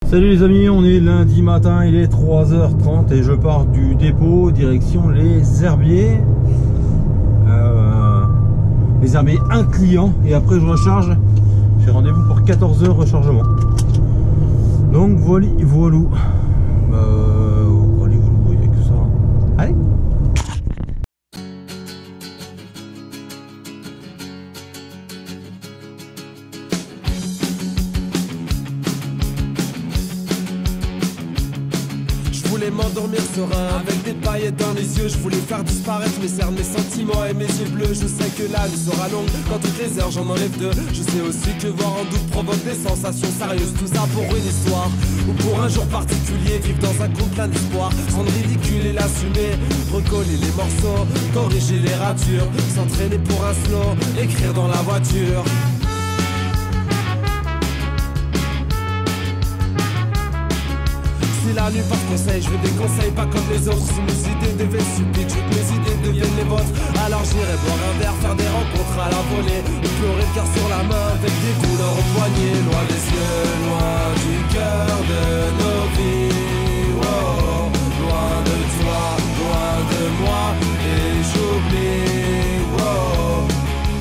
Salut les amis, on est lundi matin, il est 3h30 et je pars du dépôt direction les herbiers. Les herbiers, un client et après je recharge. J'ai rendez-vous pour 14h rechargement. Donc voilà, voilou. Il n'y a que ça. Allez. Je voulais m'endormir serein avec des paillettes dans les yeux. Je voulais faire disparaître mes cernes, mes sentiments et mes yeux bleus. Je sais que la nuit sera longue, quand toutes les heures j'en enlève deux. Je sais aussi que voir en doute provoque des sensations sérieuses. Tout ça pour une histoire, ou pour un jour particulier. Vivre dans un conte plein d'espoir, rendre ridicule et l'assumer. Recoller les morceaux, corriger les ratures. S'entraîner pour un slow, écrire dans la voiture. Si la nuit porte conseil, je veux des conseils pas comme les autres. Si mes idées devaient stupides, je veux que mes idées deviennent les vôtres. Alors j'irai boire un verre, faire des rencontres à la volée, ou pleurer le cœur sur la main avec des douleurs au poignet. Loin des yeux, loin du cœur de nos vies. Oh, loin de toi, loin de moi, et j'oublie. Oh.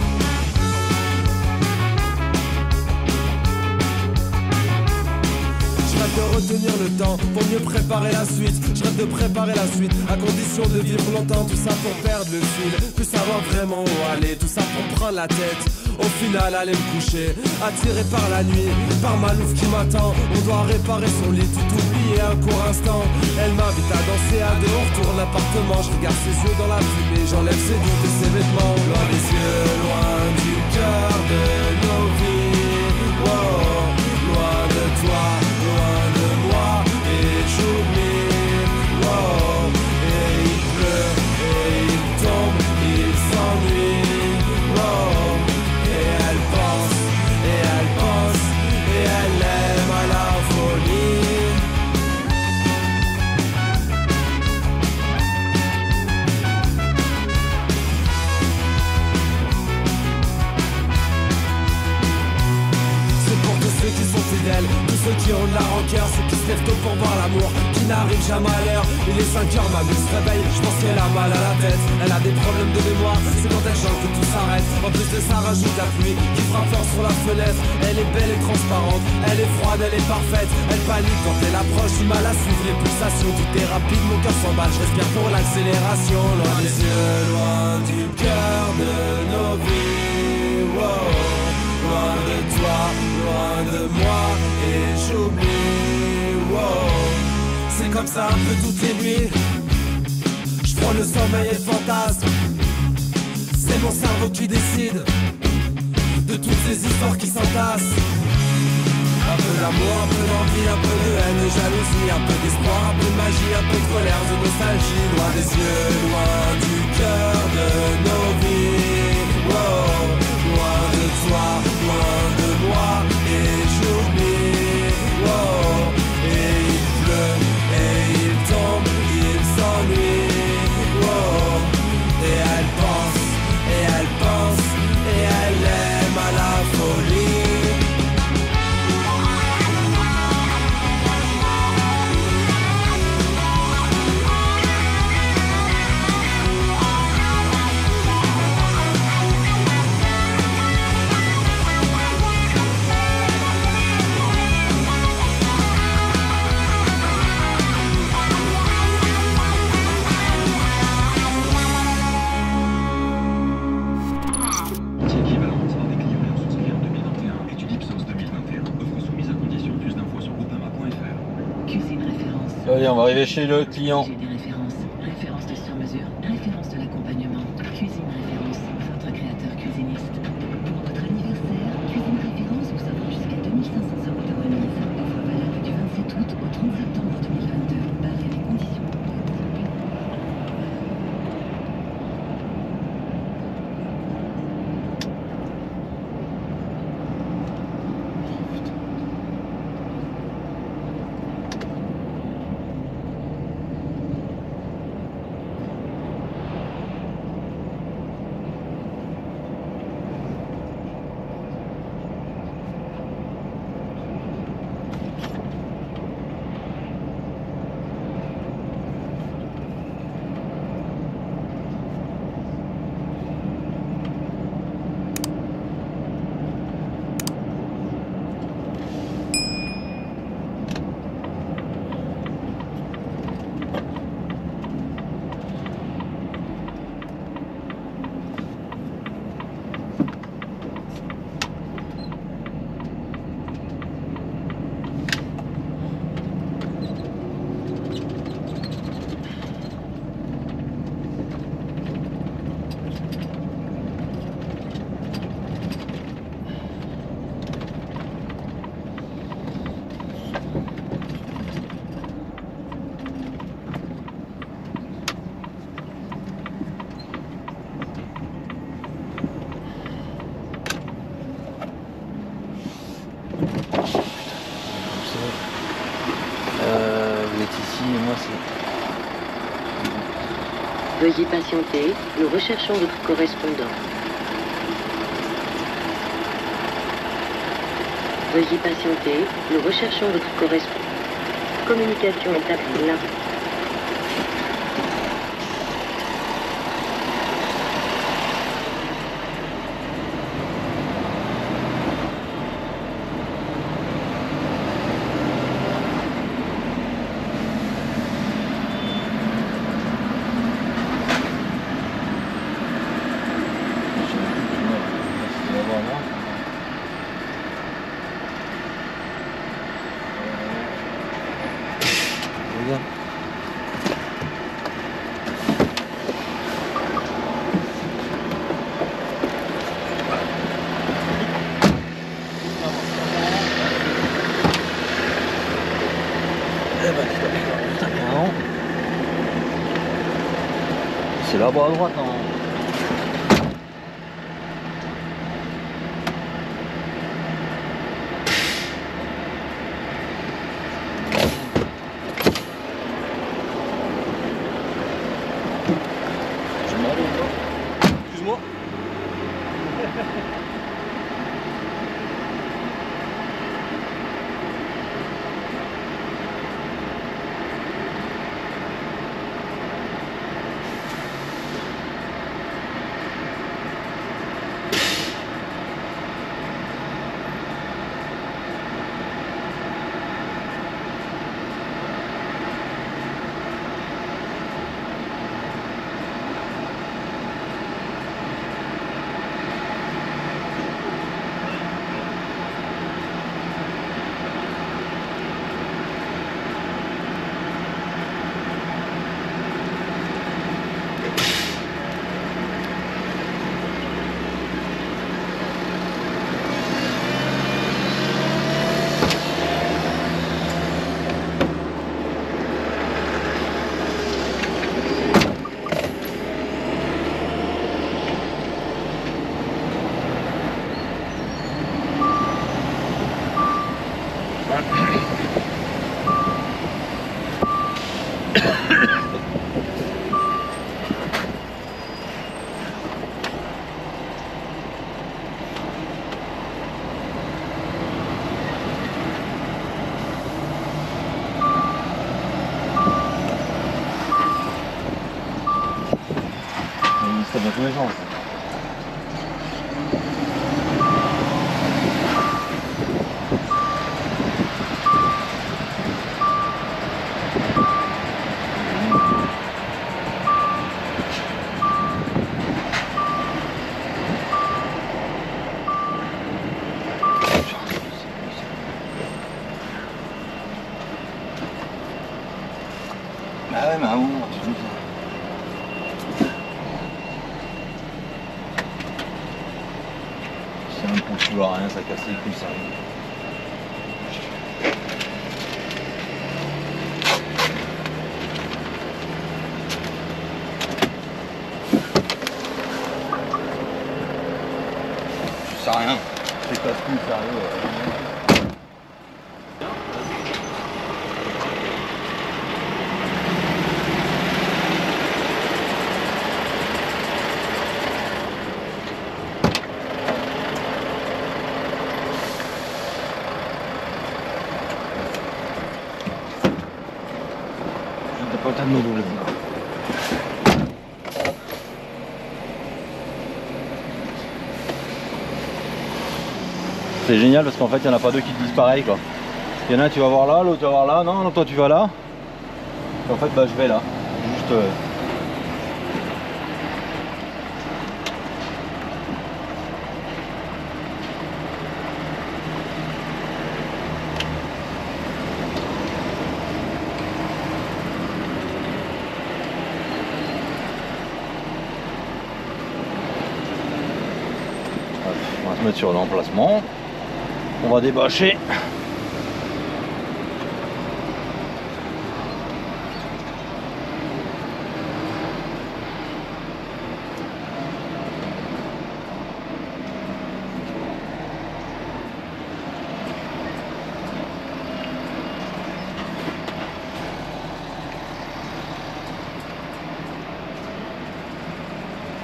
Je rêve de retenir le temps pour mieux préparer la suite. Je rêve de préparer la suite à condition de vivre longtemps. Tout ça pour perdre le fil, plus savoir vraiment où aller. Tout ça pour prendre la tête, au final aller me coucher. Attiré par la nuit, par ma louve qui m'attend. On doit réparer son lit, tout oublier un court instant. Elle m'invite à danser à deux, on retourne l'appartement. Je regarde ses yeux dans la fumée, j'enlève ses doutes et ses vêtements. Loin des yeux, loin du cœur de nos vies. Wow, loin de toi, loin de moi, et j'oublie. Wow, et il pleut, et il tombe, il s'ennuie. Wow, et elle pense, et elle aime à la folie. C'est pour tous ceux qui sont fidèles, tous ceux qui ont de la rancœur, ceux qui se lèvent tôt pour voir l'amour, qui n'arrive jamais à l'heure. Il est 5h, ma muse se réveille, je pense qu'elle a mal à la tête. Elle a des problèmes de mémoire, c'est quand elle chante que tout s'arrête. En plus de ça, rajoute la pluie qui frappe fort sur la fenêtre. Elle est belle et transparente, elle est froide, elle est parfaite. Elle panique quand elle approche, du mal à suivre les pulsations. Tout est rapide, mon cœur s'emballe, je respire pour l'accélération. Loin des yeux, loin du cœur de nos vies. Wow. Loin de toi, loin de moi, et j'oublie. Wow. C'est comme ça un peu toutes les nuits. Je prends le sommeil et le fantasme. C'est mon cerveau qui décide de toutes ces histoires qui s'entassent. Un peu d'amour, un peu d'envie, un peu de haine, de jalousie, un peu d'espoir, un peu de magie, un peu de colère, de nostalgie. Loin des yeux, loin du cœur de nos vies. Wow. Loin de toi, loin de moi, et j'oublie. Wow. Et il pleut, et il tombe, il s'ennuie. Wow. Et elle pense, et elle aime à la folie. Allez, on va arriver chez le client. J'ai des références. Référence de sur-mesure. Référence de l'accompagnement. Cuisine référence. Votre créateur cuisiniste. Pour votre anniversaire, Cuisine référence vous offre jusqu'à 2500 € de remise. Offre valable du 27 août au 30 septembre 2022. Barrez les conditions. Veuillez patienter, nous recherchons votre correspondant. Veuillez patienter, nous recherchons votre correspondant. Communication établie là. C'est là-bas à droite, hein. Excuse-moi. Ça va tous les gens. Bah ouais, mais à un moment, tu dis ça. C'est un coup toujours à rien, ça casse les couilles, ça arrive. Ça sert à rien. C'est casse-couilles, sérieux. T'as pas le temps de nous doubler. C'est génial parce qu'en fait il n'y en a pas deux qui te disent pareil quoi. Il y en a un tu vas voir là, l'autre tu vas voir là, non, non toi tu vas là. Et en fait bah je vais là. Juste on va se mettre sur l'emplacement. On va débâcher.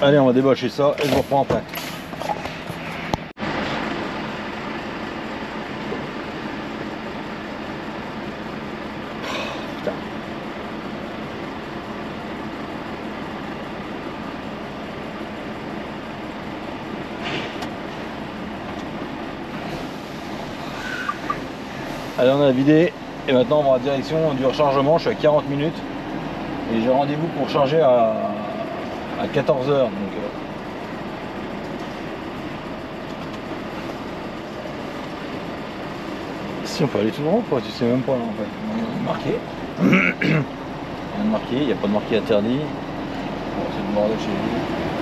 Allez, on va débâcher ça et je vous reprends après. Putain. Allez, on a vidé et maintenant on va en direction du rechargement. Je suis à 40 minutes et j'ai rendez-vous pour charger à 14 h. Donc, si on peut aller tout droit ou pas, tu sais même pas là en fait. On est marqué. Rien de marqué, il n'y a pas de marqué interdit. Bon, c'est le bordel chez vous.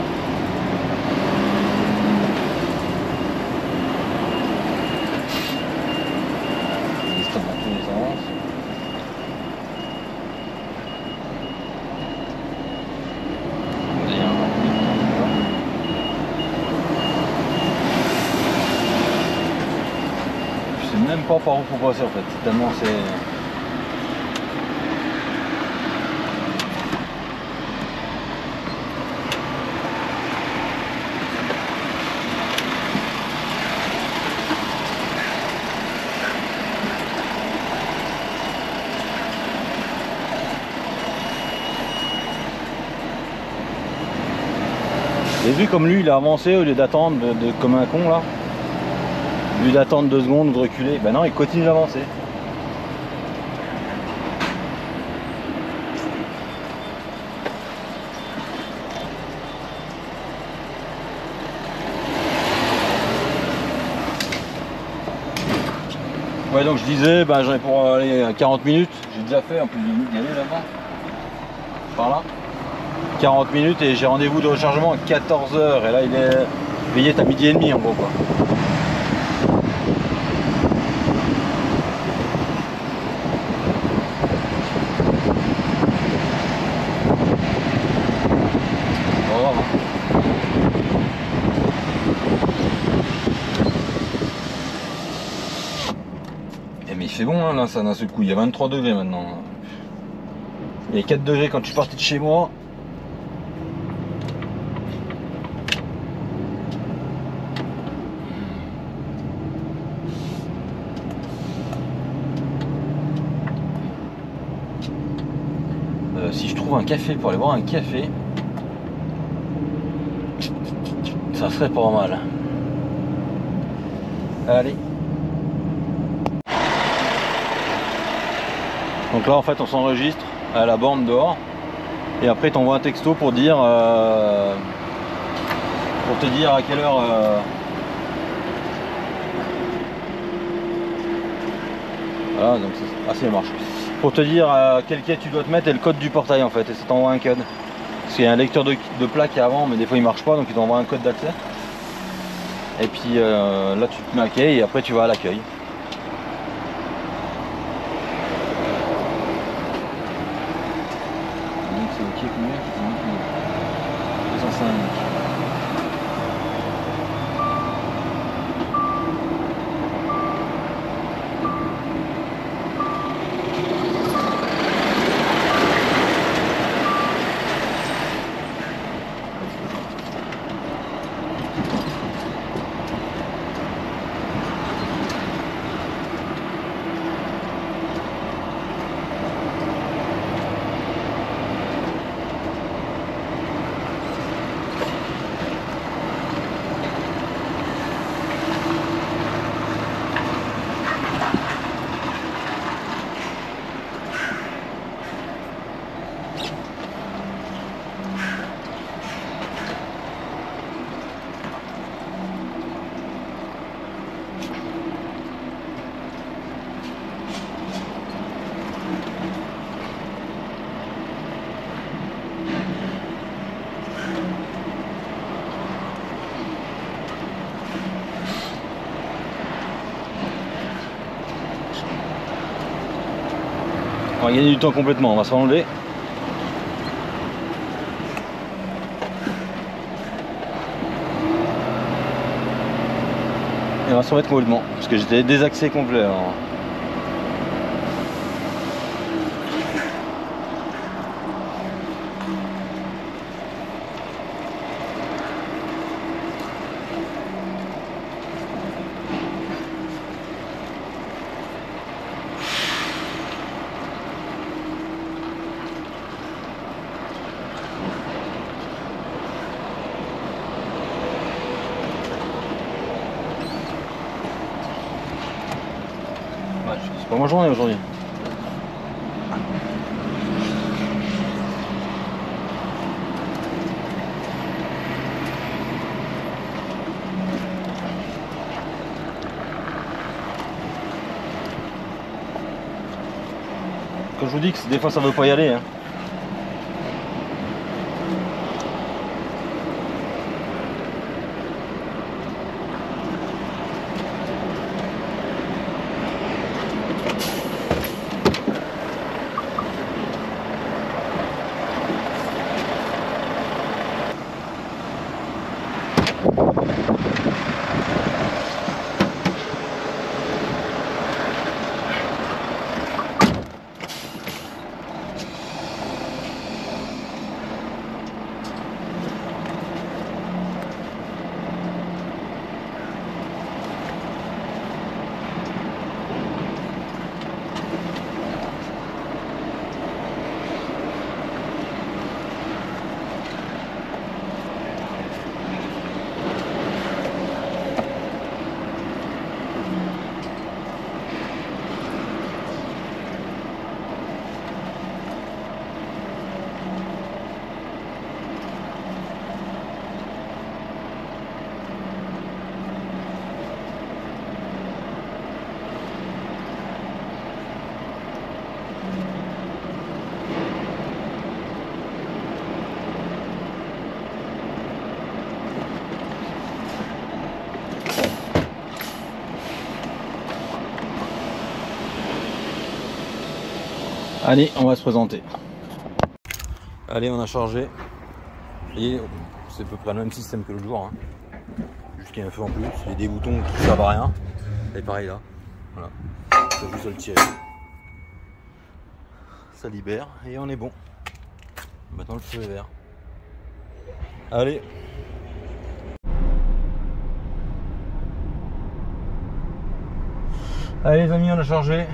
Dans tous les sens. Je sais même pas par où faut passer en fait, tellement c'est... J'ai vu comme lui il a avancé au lieu d'attendre comme un con là. Au lieu d'attendre 2 secondes ou de reculer, ben non il continue d'avancer. Ouais donc je disais, ben j'en ai pour aller à 40 minutes, j'ai déjà fait en plus d'y aller là-bas. Par là. 40 minutes et j'ai rendez-vous de rechargement à 14 h et là il est veillé à midi et demi en gros quoi. Pas grave, hein. Et mais il fait bon hein, là ça d'un seul coup, il y a 23 degrés maintenant. Il y a 4 degrés quand je suis parti de chez moi. Si je trouve un café pour aller boire un café, ça serait pas mal. Allez. Donc là en fait on s'enregistre à la borne dehors et après t'envoies un texto pour dire pour te dire à quelle heure voilà donc ça marche. Pour te dire à quelle quai tu dois te mettre et le code du portail en fait, et ça t'envoie un code. Parce qu'il y a un lecteur de plaque avant, mais des fois il marche pas, donc il t'envoie un code d'accès. Et puis là tu te mets à quai et après tu vas à l'accueil. Donc c'est le quai combien qui t'en dit 205. On va gagner du temps complètement, on va se enlever. Et on va se remettre complètement, parce que j'étais désaxé complet. Alors. Pas ma journée aujourd'hui. Quand je vous dis que des fois ça veut pas y aller. Hein. Allez, on va se présenter. Allez, on a chargé. Et c'est à peu près le même système que l'autre jour. Hein. Juste qu'il y a un feu en plus. Il y a des boutons qui servent à rien. Et pareil là. Voilà. C'est juste à le tirer. Ça libère et on est bon. Maintenant le feu est vert. Allez. Allez les amis, on a chargé.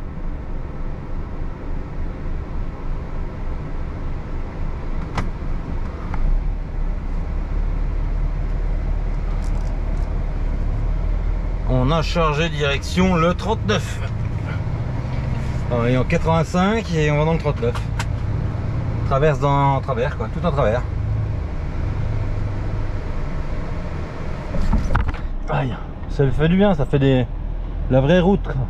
On a chargé direction le 39. On est en 85 et on va dans le 39. Traverse dans travers quoi, tout en travers. Aïe, ça fait du bien, ça fait la vraie route quoi.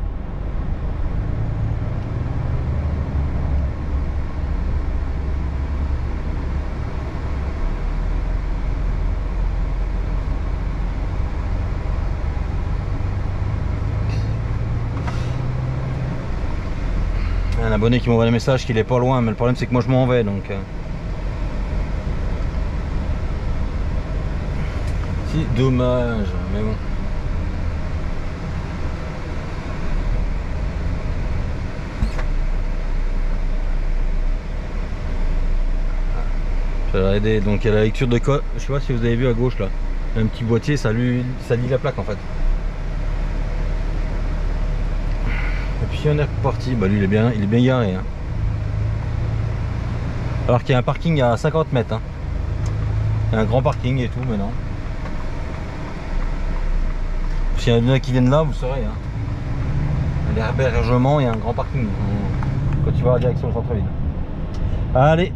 Un abonné qui m'envoie le message qu'il est pas loin, mais le problème c'est que moi je m'en vais donc. C'est dommage, mais bon. Je vais l'arrêter. Donc il y a la lecture de code. Je sais pas si vous avez vu à gauche là. Un petit boîtier, ça lit la plaque en fait. Et puis on est reparti. Bah lui il est bien garé. Hein. Alors qu'il y a un parking à 50 mètres. Hein. Il y a un grand parking et tout, mais non. S'il y en a qui viennent là, vous saurez. Hein. L'hébergement et un grand parking quand tu vas en direction du centre-ville. Allez.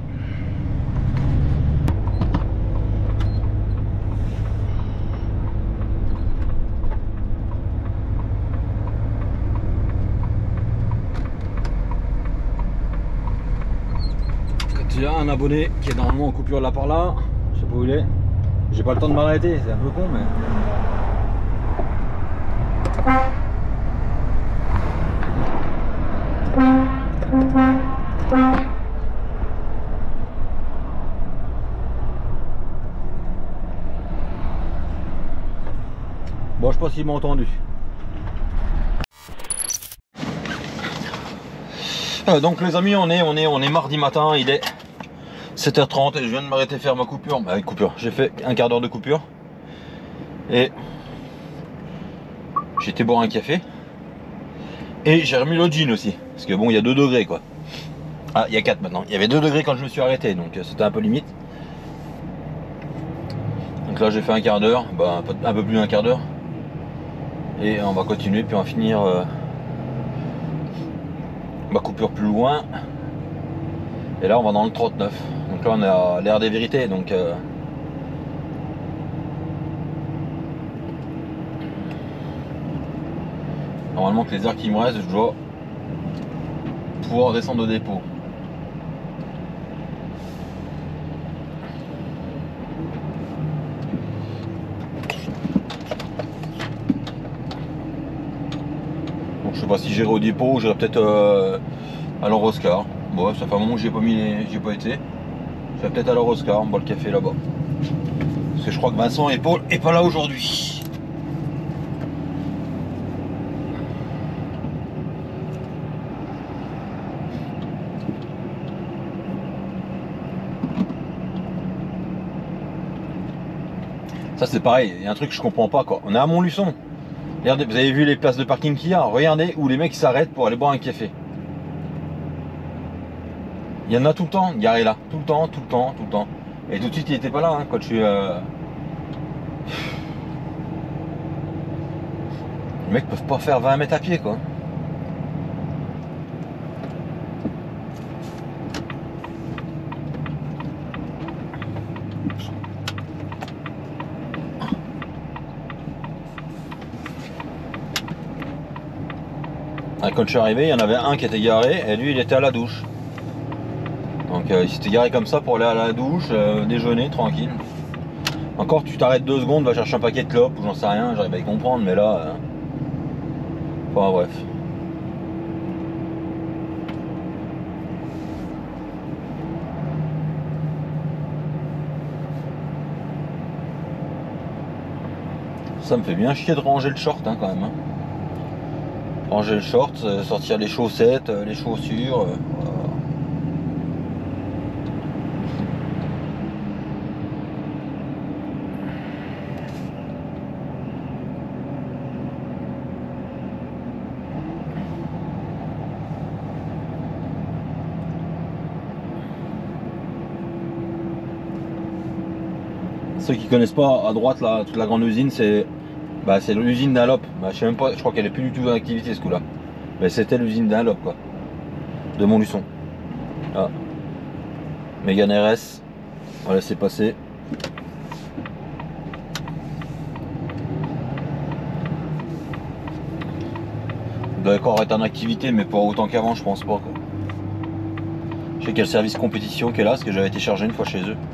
Il y a un abonné qui est normalement en coupure là par là, je sais pas où il est. J'ai pas le temps de m'arrêter, c'est un peu con mais. Bon, je sais pas s'il m'a entendu. Donc les amis, on est mardi matin, il est 7h30 et je viens de m'arrêter faire ma coupure. Bah, j'ai fait un quart d'heure de coupure. Et j'ai été boire un café. Et j'ai remis le jean aussi. Parce que bon, il y a 2 degrés quoi. Ah, il y a 4 maintenant. Il y avait 2 degrés quand je me suis arrêté, donc c'était un peu limite. Donc là j'ai fait un quart d'heure, bah, un peu plus d'un quart d'heure. Et on va continuer, puis on va finir Ma coupure plus loin. Et là on va dans le 39. Donc là on est à l'air des vérités. Donc normalement que les heures qui me restent, je dois pouvoir descendre au dépôt. Donc je sais pas si j'irai au dépôt, j'irai peut-être à l'Euroscar. Bon, ça fait un moment que j'y ai pas été. Je vais peut-être à l'Euroscar, on boit le café là-bas. Parce que je crois que Vincent et Paul est pas là aujourd'hui. Ça c'est pareil, il y a un truc que je comprends pas quoi. On est à Montluçon. Regardez, vous avez vu les places de parking qu'il y a? Regardez où les mecs s'arrêtent pour aller boire un café. Il y en a tout le temps, garé là. Tout le temps, tout le temps, tout le temps. Et tout de suite il était pas là hein, quand je suis... Les mecs peuvent pas faire 20 mètres à pied quoi. Quand je suis arrivé, il y en avait un qui était garé et lui il était à la douche. Donc il s'était garé comme ça pour aller à la douche, déjeuner tranquille. Encore tu t'arrêtes 2 secondes, va chercher un paquet de clopes ou j'en sais rien, j'arrive à y comprendre, mais là... Enfin bref. Ça me fait bien chier de ranger le short hein, quand même. Hein. Ranger le short, sortir les chaussettes, les chaussures. Voilà. Ceux qui connaissent pas, à droite là, toute la grande usine, c'est l'usine Dunlop. Je sais même pas, je crois qu'elle est plus du tout en activité ce coup là. Mais c'était l'usine Dunlop quoi. De Montluçon. Ah. Mégane RS. On va laisser passer. Il doit encore être en activité mais pas autant qu'avant je pense pas quoi. Je sais qu'il y a le service compétition qui est là, parce que j'avais été chargé une fois chez eux.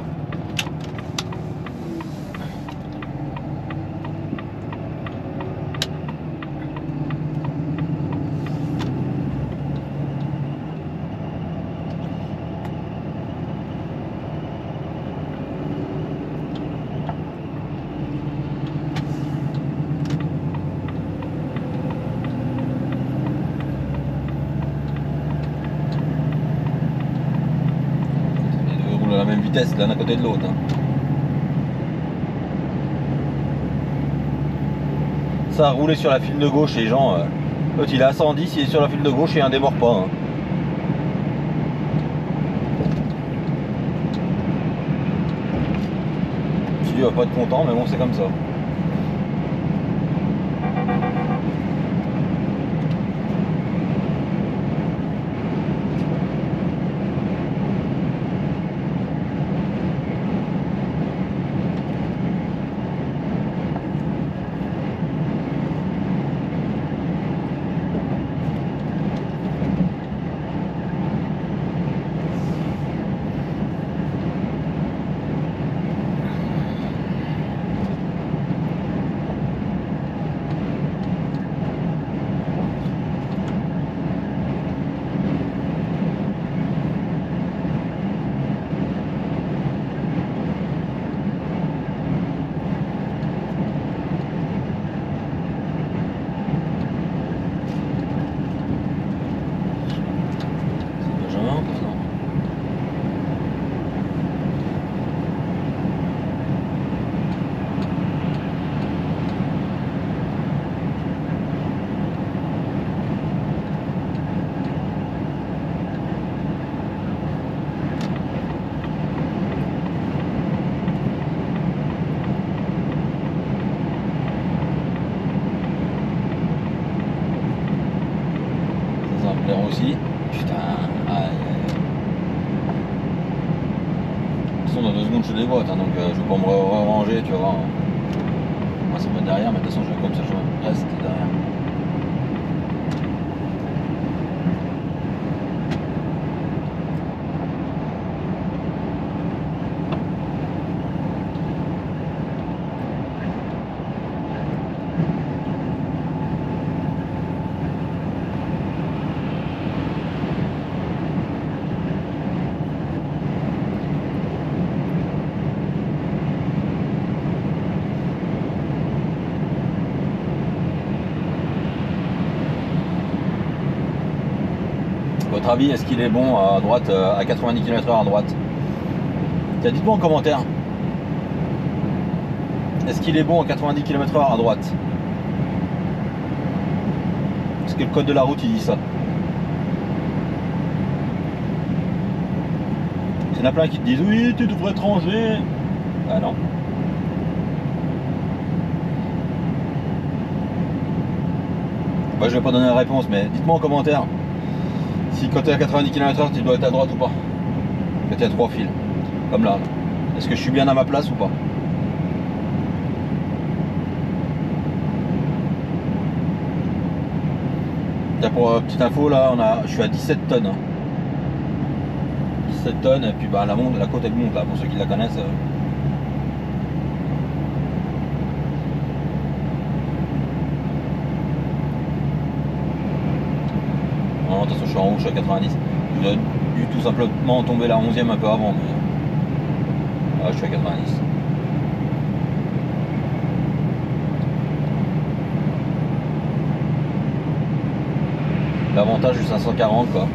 À la même vitesse l'un à côté de l'autre. Hein. Ça a roulé sur la file de gauche, les gens. L'autre il est à 110, il est sur la file de gauche et il en démord pas. Hein. Je me suis dit, il va pas être content, mais bon, c'est comme ça. façon, dans 2 secondes, je déboîte, hein, donc je vais pas me ranger, tu vas voir. Moi, ça va être derrière, mais de toute façon, je vais comme ça, je reste derrière. Votre avis, est-ce qu'il est bon à droite, à 90 km/h à droite? Tiens, dites-moi en commentaire. Est-ce qu'il est bon à 90 km/h à droite? Est-ce que le code de la route il dit ça? Il y en a plein qui te disent oui, tu devrais te ranger. Ah non. Moi, je vais pas donner la réponse, mais dites-moi en commentaire. Si quand tu es à 90 km/h, tu dois être à droite ou pas. Quand tu as 3 fils. Comme là. Est-ce que je suis bien à ma place ou pas? Pour petite info, là, je suis à 17 tonnes. 17 tonnes, et puis bah, la côte elle monte là, pour ceux qui la connaissent. Non, attention, je suis en haut, je suis à 90. Je dois dû tout simplement tomber la 11e un peu avant. Mais... ah, je suis à 90. L'avantage du 540 quoi.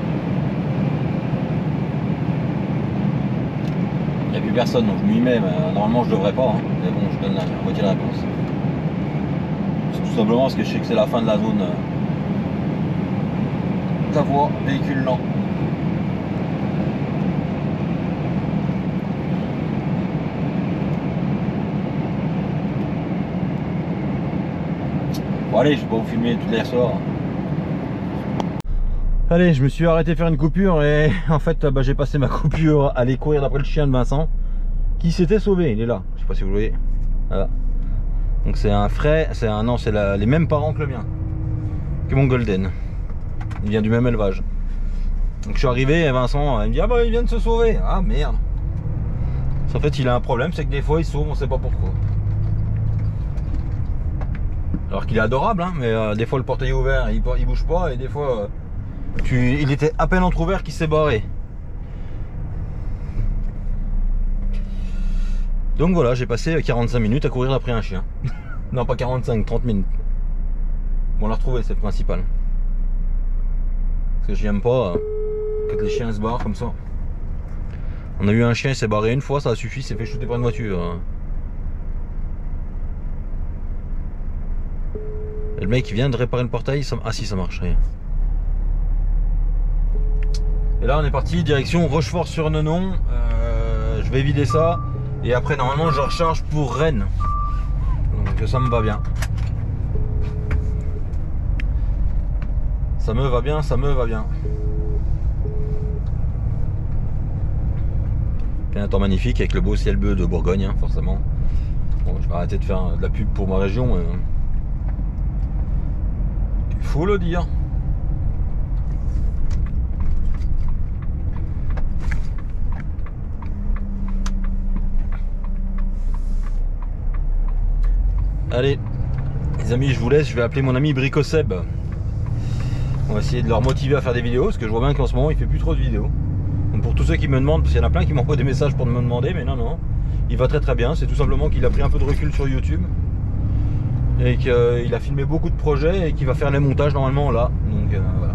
Il n'y a plus personne donc je m'y mets, mais normalement je devrais pas. Hein. Mais bon, je donne la moitié de la réponse. C'est tout simplement parce que je sais que c'est la fin de la zone. La voie, véhicule lent. Bon allez, je vais pas vous filmer toutes les soirs. Allez, je me suis arrêté faire une coupure et en fait bah, j'ai passé ma coupure à aller courir d'après le chien de Vincent qui s'était sauvé, il est là, je sais pas si vous le voyez. Voilà. Donc c'est un frais, c'est les mêmes parents que le mien, que mon Golden. Il vient du même élevage. Donc je suis arrivé et Vincent il me dit ah bah il vient de se sauver. Ah merde. En fait il a un problème, c'est que des fois il se sauve, on sait pas pourquoi. Alors qu'il est adorable hein, mais des fois le portail est ouvert, il bouge pas et des fois il était à peine entrouvert qu'il s'est barré. Donc voilà, j'ai passé 45 minutes à courir après un chien. Non pas 45, 30 minutes. Bon on l'a retrouvé, c'est le principal. Parce que j'aime pas quand les chiens se barrent comme ça. On a eu un chien, il s'est barré une fois, ça a suffi, il s'est fait shooter par une voiture. Et le mec il vient de réparer le portail, ah si ça marche, rien. Et là on est parti direction Rochefort-sur-Nenon. Je vais vider ça et après normalement je recharge pour Rennes. Donc ça me va bien. Ça me va bien, ça me va bien. Un temps magnifique avec le beau ciel bleu de Bourgogne, hein, forcément. Bon, je vais arrêter de faire de la pub pour ma région. Il faut le dire. Allez, les amis, je vous laisse. Je vais appeler mon ami Bricoseb. On va essayer de leur motiver à faire des vidéos parce que je vois bien qu'en ce moment il fait plus trop de vidéos. Donc pour tous ceux qui me demandent, parce qu'il y en a plein qui m'envoient des messages pour me demander, mais non, il va très bien. C'est tout simplement qu'il a pris un peu de recul sur YouTube et qu'il a filmé beaucoup de projets et qu'il va faire les montages normalement là. Donc voilà.